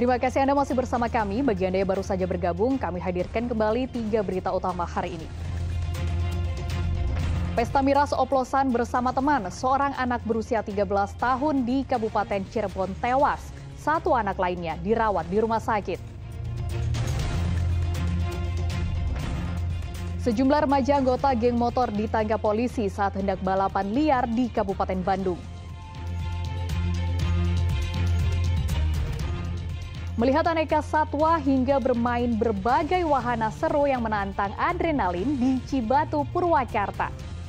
Terima kasih Anda masih bersama kami. Bagi Anda yang baru saja bergabung, kami hadirkan kembali 3 berita utama hari ini. Pesta miras oplosan bersama teman, seorang anak berusia 13 tahun di Kabupaten Cirebon tewas. 1 anak lainnya dirawat di rumah sakit. Sejumlah remaja anggota geng motor ditangkap polisi saat hendak balapan liar di Kabupaten Bandung. Melihat aneka satwa hingga bermain berbagai wahana seru yang menantang adrenalin di Cibatu, Purwakarta.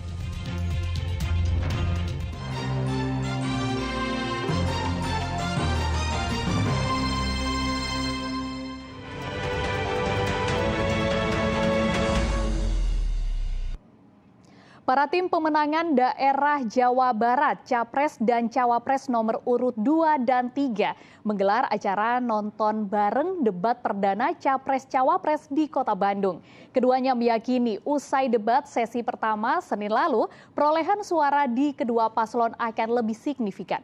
Para tim pemenangan daerah Jawa Barat, Capres dan Cawapres nomor urut 2 dan 3 menggelar acara nonton bareng debat perdana Capres-Cawapres di Kota Bandung. Keduanya meyakini usai debat sesi pertama Senin lalu, perolehan suara di kedua paslon akan lebih signifikan.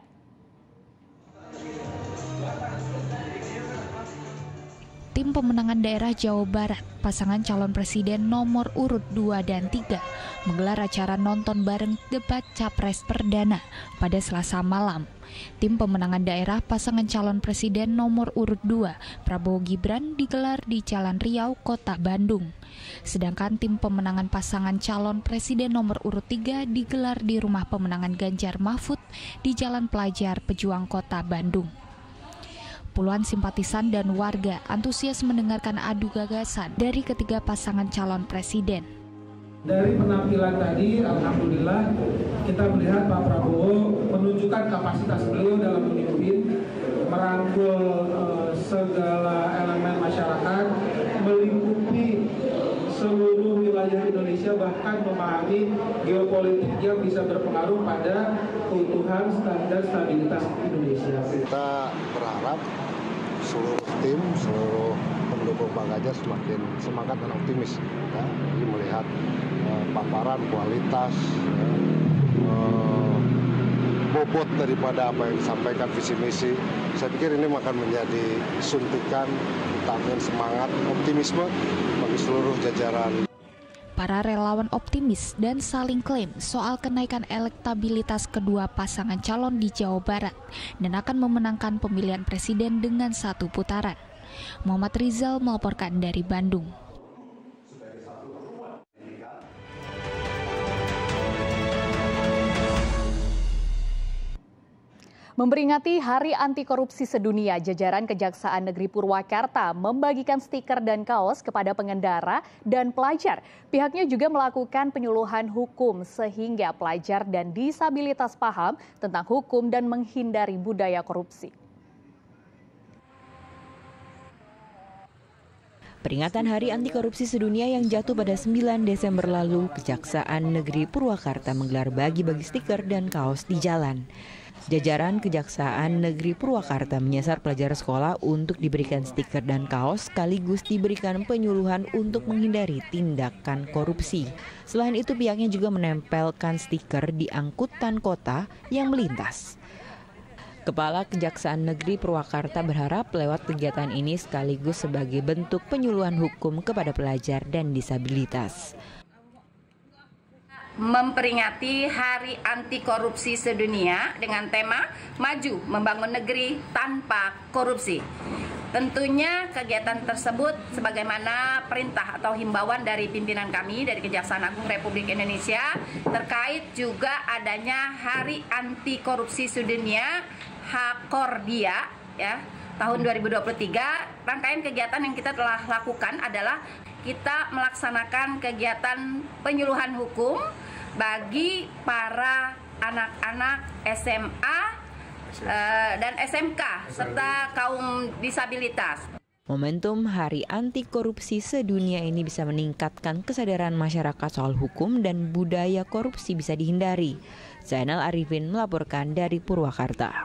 Tim pemenangan daerah Jawa Barat, pasangan calon presiden nomor urut 2 dan 3, menggelar acara nonton bareng debat Capres perdana pada Selasa malam. Tim pemenangan daerah pasangan calon presiden nomor urut 2, Prabowo Gibran, digelar di Jalan Riau, Kota Bandung. Sedangkan tim pemenangan pasangan calon presiden nomor urut 3 digelar di rumah pemenangan Ganjar Mahfud di Jalan Pelajar Pejuang, Kota Bandung. Puluhan simpatisan dan warga antusias mendengarkan adu gagasan dari ketiga pasangan calon presiden. Dari penampilan tadi, alhamdulillah kita melihat Pak Prabowo menunjukkan kapasitas beliau dalam memimpin, merangkul segala elemen masyarakat, melingkupi seluruh wilayah Indonesia, bahkan memahami geopolitik yang bisa berpengaruh pada keutuhan dan stabilitas Indonesia. Kita berharap seluruh tim, seluruh pendukung Pak Ganjar semakin semangat dan optimis. Ya. Jadi melihat paparan kualitas, bobot daripada apa yang disampaikan visi misi. Saya pikir ini akan menjadi suntikan vitamin semangat, optimisme bagi seluruh jajaran. Para relawan optimis dan saling klaim soal kenaikan elektabilitas kedua pasangan calon di Jawa Barat dan akan memenangkan pemilihan presiden dengan 1 putaran. Muhammad Rizal melaporkan dari Bandung. Memperingati Hari Anti Korupsi Sedunia, jajaran Kejaksaan Negeri Purwakarta membagikan stiker dan kaos kepada pengendara dan pelajar. Pihaknya juga melakukan penyuluhan hukum sehingga pelajar dan disabilitas paham tentang hukum dan menghindari budaya korupsi. Peringatan Hari Anti Korupsi Sedunia yang jatuh pada 9 Desember lalu, Kejaksaan Negeri Purwakarta menggelar bagi-bagi stiker dan kaos di jalan. Jajaran Kejaksaan Negeri Purwakarta menyasar pelajar sekolah untuk diberikan stiker dan kaos sekaligus diberikan penyuluhan untuk menghindari tindakan korupsi. Selain itu pihaknya juga menempelkan stiker di angkutan kota yang melintas. Kepala Kejaksaan Negeri Purwakarta berharap lewat kegiatan ini sekaligus sebagai bentuk penyuluhan hukum kepada pelajar dan disabilitas. Memperingati Hari Anti Korupsi Sedunia dengan tema Maju Membangun Negeri Tanpa Korupsi. Tentunya kegiatan tersebut sebagaimana perintah atau himbauan dari pimpinan kami dari Kejaksaan Agung Republik Indonesia terkait juga adanya Hari Anti Korupsi Sedunia HAKORDIA ya, tahun 2023. Rangkaian kegiatan yang kita telah lakukan adalah kita melaksanakan kegiatan penyuluhan hukum bagi para anak-anak SMA dan SMK serta kaum disabilitas. Momentum Hari Anti Korupsi Sedunia ini bisa meningkatkan kesadaran masyarakat soal hukum dan budaya korupsi bisa dihindari. Zainal Arifin melaporkan dari Purwakarta.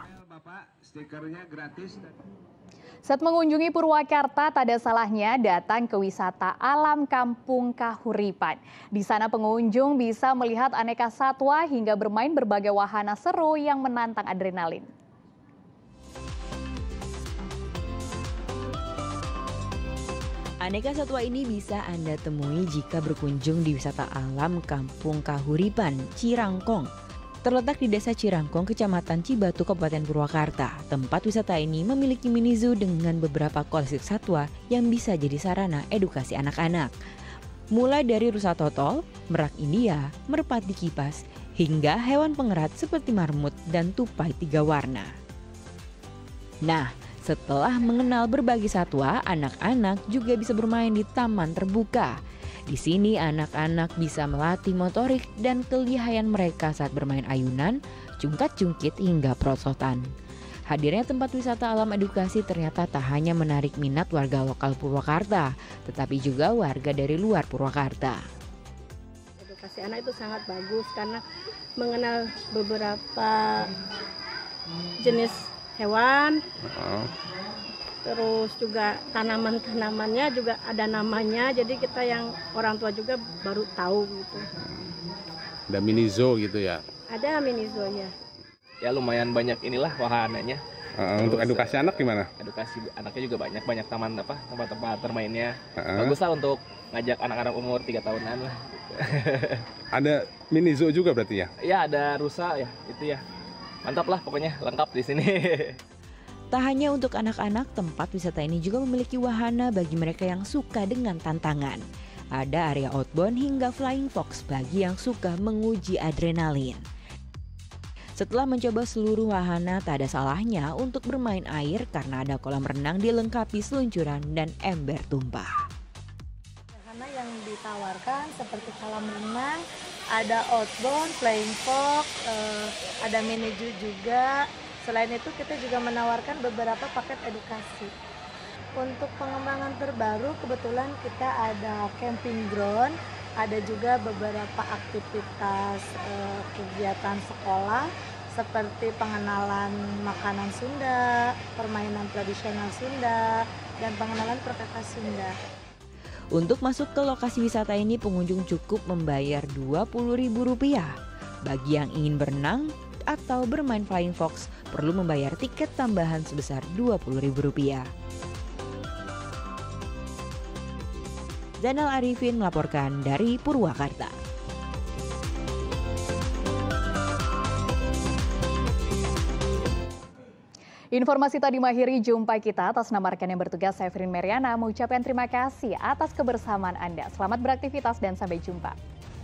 Saat mengunjungi Purwakarta, tak ada salahnya datang ke wisata alam Kampung Kahuripan. Di sana pengunjung bisa melihat aneka satwa hingga bermain berbagai wahana seru yang menantang adrenalin. Aneka satwa ini bisa Anda temui jika berkunjung di wisata alam Kampung Kahuripan, Cirangkong. Terletak di Desa Cirangkong, Kecamatan Cibatu, Kabupaten Purwakarta. Tempat wisata ini memiliki mini zoo dengan beberapa koleksi satwa yang bisa jadi sarana edukasi anak-anak. Mulai dari rusa totol, merak India, merpati kipas, hingga hewan pengerat seperti marmut dan tupai 3 warna. Nah, setelah mengenal berbagai satwa, anak-anak juga bisa bermain di taman terbuka. Di sini anak-anak bisa melatih motorik dan kelihayan mereka saat bermain ayunan, cungkat-cungkit hingga perosotan. Hadirnya tempat wisata alam edukasi ternyata tak hanya menarik minat warga lokal Purwakarta, tetapi juga warga dari luar Purwakarta. Edukasi anak itu sangat bagus karena mengenal beberapa jenis hewan, terus juga tanaman-tanamannya juga ada namanya, jadi kita yang orang tua juga baru tahu gitu. Ada mini zoo gitu ya? Ada mini zoo ya. Ya lumayan banyak inilah wahananya. Untuk edukasi anak gimana? Edukasi anaknya juga banyak taman tempat-tempat bermainnya. Bagus lah untuk ngajak anak-anak umur 3 tahunan lah. Ada mini zoo juga berarti ya? Ya ada rusa ya, itu ya. Mantap lah pokoknya, lengkap di sini. Tak hanya untuk anak-anak, tempat wisata ini juga memiliki wahana bagi mereka yang suka dengan tantangan. Ada area outbound hingga flying fox bagi yang suka menguji adrenalin. Setelah mencoba seluruh wahana, tak ada salahnya untuk bermain air karena ada kolam renang dilengkapi seluncuran dan ember tumpah. Wahana yang ditawarkan seperti kolam renang, ada outbound, flying fox, ada mini zoo juga. Selain itu kita juga menawarkan beberapa paket edukasi. Untuk pengembangan terbaru kebetulan kita ada camping ground, ada juga beberapa aktivitas kegiatan sekolah seperti pengenalan makanan Sunda, permainan tradisional Sunda, dan pengenalan perkakas Sunda. Untuk masuk ke lokasi wisata ini pengunjung cukup membayar Rp20.000. Bagi yang ingin berenang atau bermain flying fox perlu membayar tiket tambahan sebesar Rp20.000. Zainal Arifin melaporkan dari Purwakarta. Informasi tadi mengakhiri jumpa kita. Atas nama rekan yang bertugas, saya Firin Meriana mengucapkan terima kasih atas kebersamaan Anda. Selamat beraktivitas dan sampai jumpa.